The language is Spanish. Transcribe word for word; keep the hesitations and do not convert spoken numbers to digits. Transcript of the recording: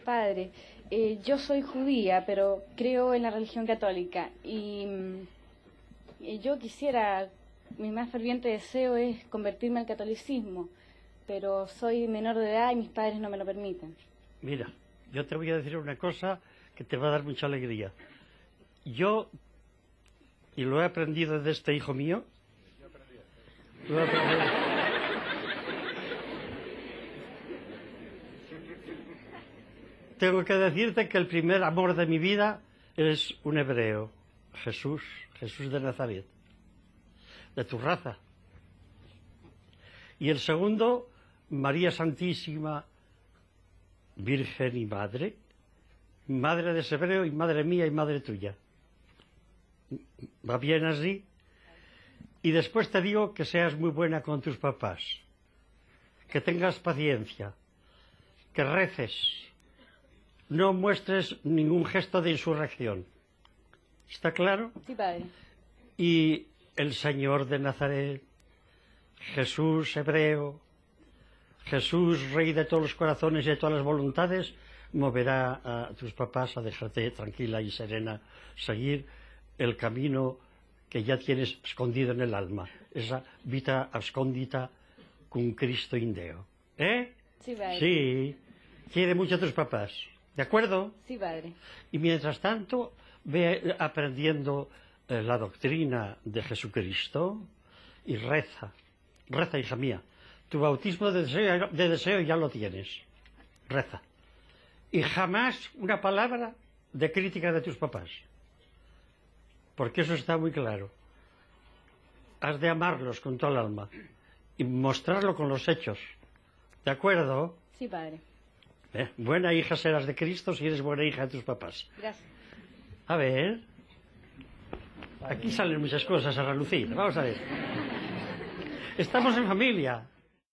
Padre, eh, yo soy judía, pero creo en la religión católica y, y yo quisiera, mi más ferviente deseo es convertirme al catolicismo, pero soy menor de edad y mis padres no me lo permiten. Mira, yo te voy a decir una cosa que te va a dar mucha alegría. Yo, y lo he aprendido de este hijo mío, lo he aprendido. Tengo que decirte que el primer amor de mi vida es un hebreo, Jesús, Jesús de Nazaret, de tu raza. Y el segundo, María Santísima, Virgen y Madre, madre de ese hebreo y madre mía y madre tuya. ¿Va bien así? Y después te digo que seas muy buena con tus papás, que tengas paciencia, que reces, no muestres ningún gesto de insurrección. ¿Está claro? Sí, Padre. Y el Señor de Nazaret, Jesús hebreo, Jesús rey de todos los corazones y de todas las voluntades, moverá a tus papás a dejarte tranquila y serena, seguir el camino que ya tienes escondido en el alma, esa vita abscondita con Cristo in Deo. ¿Eh? Sí, Padre. Sí, quiere mucho a tus papás. ¿De acuerdo? Sí, Padre. Y mientras tanto, ve aprendiendo eh, la doctrina de Jesucristo y reza. Reza, hija mía. Tu bautismo de deseo, de deseo ya lo tienes. Reza. Y jamás una palabra de crítica de tus papás. Porque eso está muy claro. Has de amarlos con todo el alma y mostrarlo con los hechos. ¿De acuerdo? Sí, Padre. ¿Eh? Buena hija serás de Cristo si eres buena hija de tus papás. Gracias. A ver. Aquí salen muchas cosas a relucir. Vamos a ver. Estamos en familia.